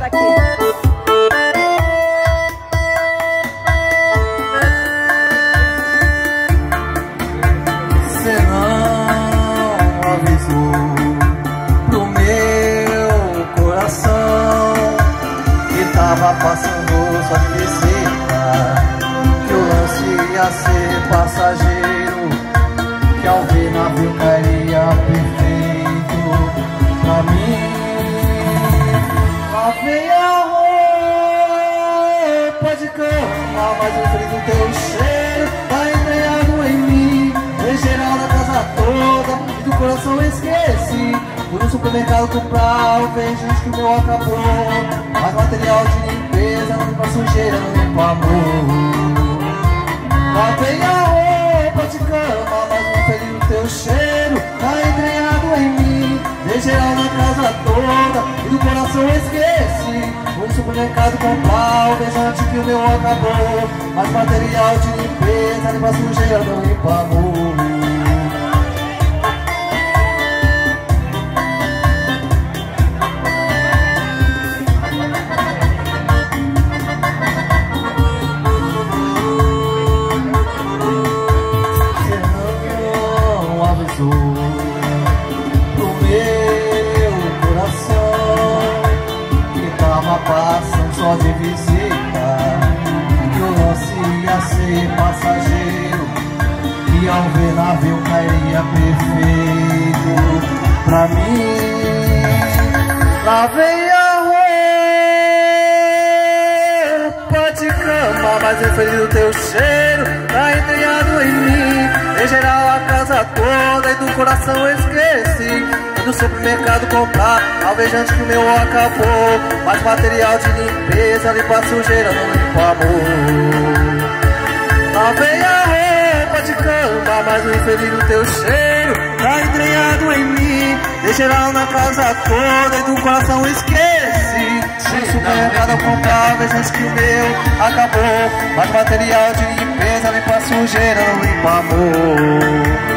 Tá aqui. Você não avisou pro meu coração que tava passando só de visita, que o lance ia ser passageiro, que ao ver navio cairia perfeito pra mim. Lavei a roupa de cama, mas eu frio do teu cheiro tá entranhado em mim. Em geral na casa toda e do coração esqueci. Fui no supermercado comprar, vejo gente que o meu acabou, mas material de limpeza não limpa sujeira, não limpa amor. Lavei a roupa de cama, mas não feriu o teu cheiro tá entranhado em mim. Em geral na casa toda e do coração esqueci. Fui no supermercado comprar o beijante que o meu acabou, mas material de limpeza limpa sujeira, não limpa amor. Pro meu coração que tava passando só de visita, que o lance ia ser passageiro, e ao ver navio cairia perfeito pra mim. Lavei a roupa de cama, mas eu feri o teu cheiro tá entranhado em mim. Em geral a casa toda e do coração eu esqueci. Fui no supermercado comprar alvejante que o meu acabou, mas material de limpeza limpa sujeira, não limpa amor. Lavei a roupa de cama, mas o infeliz do teu cheiro tá entranhado em mim. Em geral na casa toda e do coração eu esqueci. Fui no supermercado comprar alvejante que o meu acabou, mas material de limpeza limpa sujeira, não limpa amor.